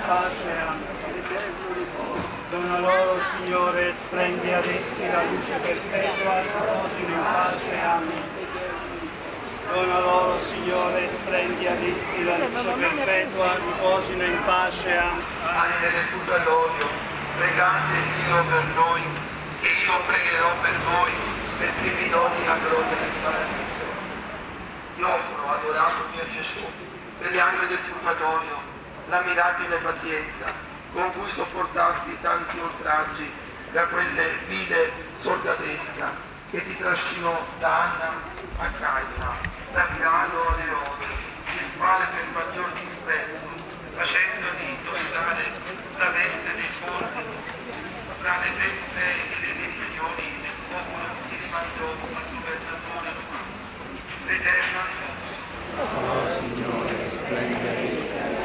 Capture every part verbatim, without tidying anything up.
pace. Amen. Dona loro, Signore, splendi ad essi la luce perpetua, riposino in pace. Amen. Dona loro, Signore, splendi ad essi la luce perpetua, riposino in pace. Amen. Anime del purgatorio, pregate Dio per noi, che io pregherò per voi, perché vi doni la gloria del paradiso. Ti offro, adorato mio Gesù, per le anime del purgatorio, la mirabile pazienza con cui sopportasti tanti oltraggi da quelle vile soldatesca che ti trascinò da Anna a Caina, da Pilato ad Erode, il quale per maggior dispetto, facendoti indossare la veste dei forti, fra le fette e le divisioni del popolo ti rimandò al governatore romano. L'Eterno riposo. Oh Signore, splendere.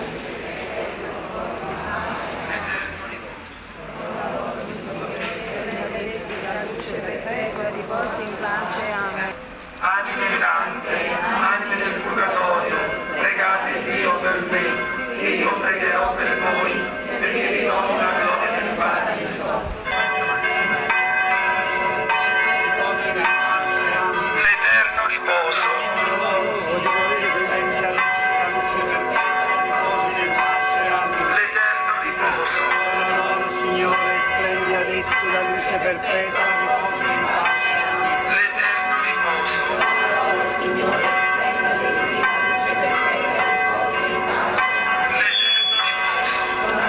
Riposi in pace. Amen. Anime sante, anime del purgatorio, pregate Dio per me, che io pregherò per voi, perché vi doni la gloria del paradiso. L'eterno riposo. L'eterno riposo. Signore, splendi ad essi la luce perpetua, riposo in pace. L'eterno riposo. Signore, splendi ad essi la luce perpetua, riposi in pace. L'eterno riposo.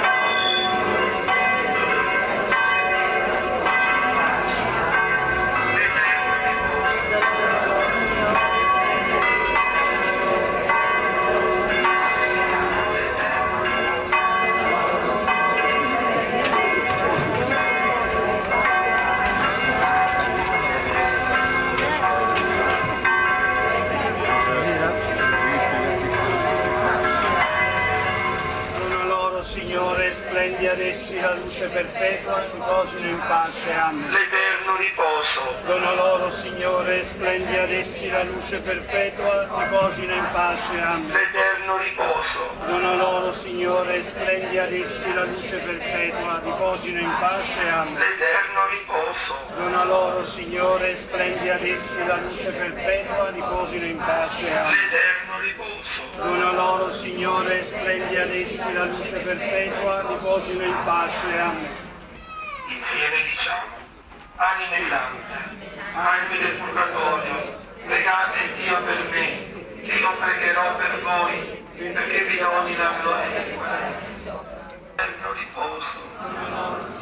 Signore, splendi ad essi la luce perpetua, riposino in pace. Amen. L'eterno riposo. Dona loro, Signore, splendi ad essi la luce perpetua, riposino in pace. Amen. L'eterno riposo. Dona loro, Signore, splendi ad essi la luce perpetua, riposino in pace. Amen. L'eterno riposo. Dona loro, Signore, splendi ad essi la luce perpetua, riposino in pace. Amen. L'eterno riposo. Dona loro, Signore, splendi ad essi la luce perpetua, riposino in pace. Amen. Insieme diciamo, anime sante, anime del purgatorio, pregate Dio per me, che io pregherò per voi, perché vi doni la gloria del paradiso. Eterno riposo.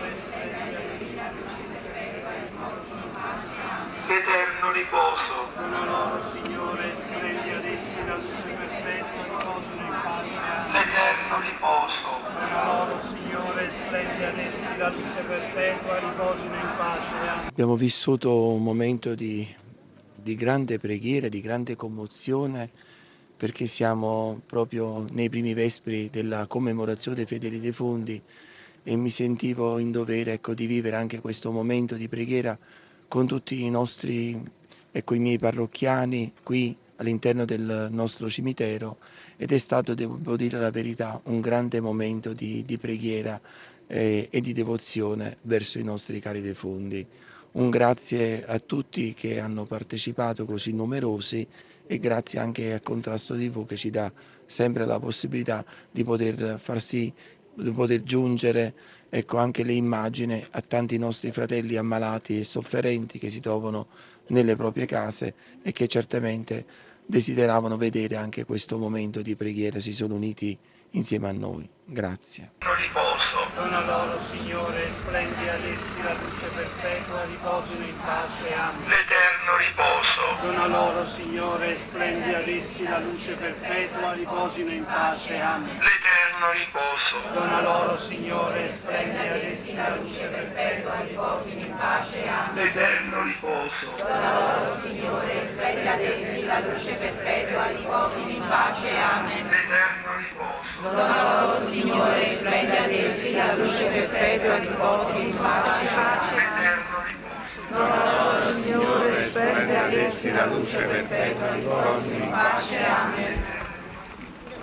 L'eterno riposo. Dona loro, Signore, splendi ad essi la luce perpetua, riposino in pace. Amen. L'eterno riposo. Dona loro, Signore, splendi ad essi la luce perpetua, riposino in pace. Amen. Abbiamo vissuto un momento di, di grande preghiera, di grande commozione, perché siamo proprio nei primi vespri della commemorazione dei fedeli defunti e mi sentivo in dovere, ecco, di vivere anche questo momento di preghiera con tutti i nostri, ecco, i miei parrocchiani qui all'interno del nostro cimitero, ed è stato, devo dire la verità, un grande momento di, di preghiera eh, e di devozione verso i nostri cari defunti. Un grazie a tutti che hanno partecipato, così numerosi, e grazie anche al Contrasto tivù che ci dà sempre la possibilità di poter far sì, di poter giungere, ecco, anche le immagini a tanti nostri fratelli ammalati e sofferenti che si trovano nelle proprie case e che certamente desideravano vedere anche questo momento di preghiera, si sono uniti insieme a noi. Grazie. Dona loro, Signore, splendi ad essi la luce perpetua, riposino in pace. Amen. L'eterno riposo. Dona loro, Signore, splendi ad essi la luce perpetua, riposino in pace. Amen. L'eterno riposo. Dona loro, Signore, splendi ad essi la luce perpetua, riposino in pace. Amen. L'eterno riposo. Dona loro, Signore, splendi ad essi la luce perpetua, riposino in pace. Amen. L'eterno riposo. Dona loro, Signore, splendi ad essi la luce perpetua, riposino in pace. L'eterno riposo. Dona loro, Signore, splendi ad essi la luce perpetua, riposino in pace. Amen.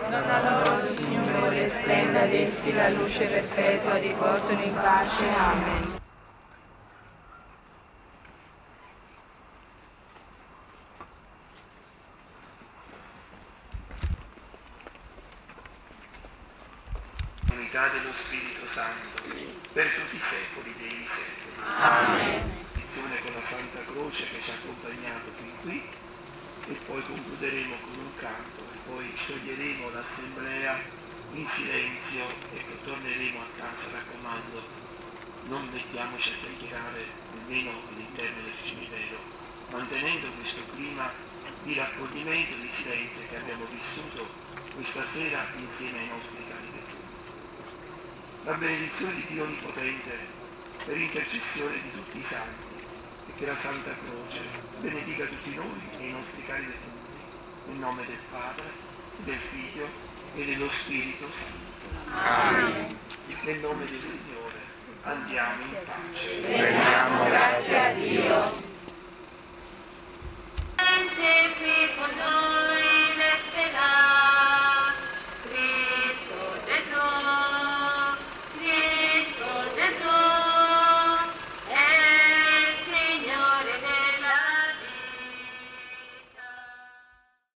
Dona loro, Signore, splenda ad essi la luce perpetua, riposano in pace. Amen. Unità dello Spirito Santo, per tutti i secoli dei secoli. Amen. Benedizione con la Santa Croce che ci ha accompagnato fin qui, e poi concluderemo con un canto, e poi scioglieremo l'assemblea in silenzio e torneremo a casa. Raccomando, non mettiamoci a chiacchierare nemmeno all'interno del cimitero, mantenendo questo clima di raccoglimento e di silenzio che abbiamo vissuto questa sera insieme ai nostri cari defunti. La benedizione di Dio Onnipotente per intercessione di tutti i santi, e che la Santa Croce benedica tutti noi e i nostri cari defunti, nel nome del Padre, del Figlio e dello Spirito Santo. Amen. Nel nome del Signore andiamo in pace. Rendiamo grazie a Dio. Qui con noi.